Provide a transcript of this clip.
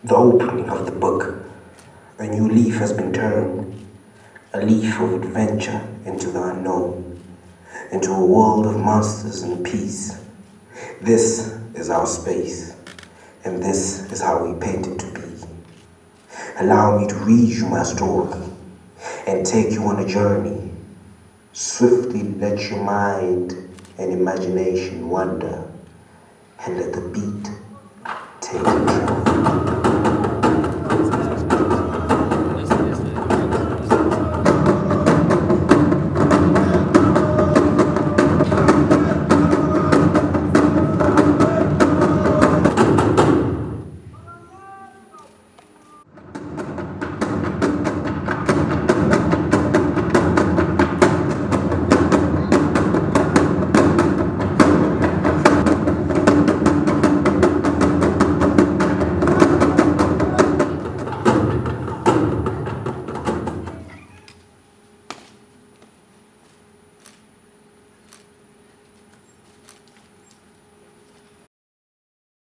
The opening of the book. A new leaf has been turned, a leaf of adventure into the unknown, into a world of monsters and peace. This is our space, and this is how we paint it to be. Allow me to read you my story and take you on a journey. Swiftly let your mind and imagination wander, and let the beat take control.